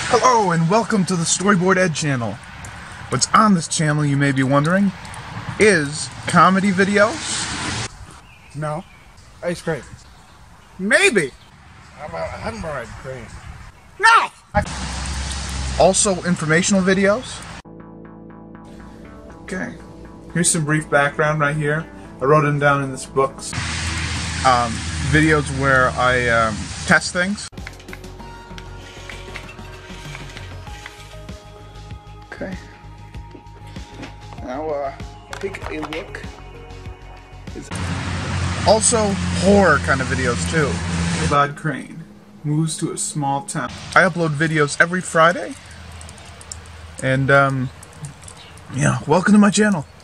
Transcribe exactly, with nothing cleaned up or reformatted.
Hello and welcome to the Storyboard Ed channel. What's on this channel, you may be wondering, is comedy videos. No. Ice cream. Maybe. How about hemorrhoid cream? No! Also informational videos. Okay, here's some brief background right here. I wrote them down in this book. Um, videos where I um, test things. Okay. Now, uh, take a look. Also, horror kind of videos too. Bob Crane moves to a small town. I upload videos every Friday. And, um, yeah, welcome to my channel.